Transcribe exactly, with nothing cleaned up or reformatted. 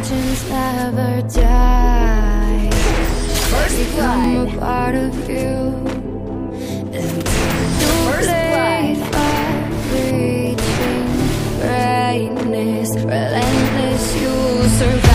legends never die. First Become blood. a part of you. And First blood. far-reaching greatness, relentless, you survive.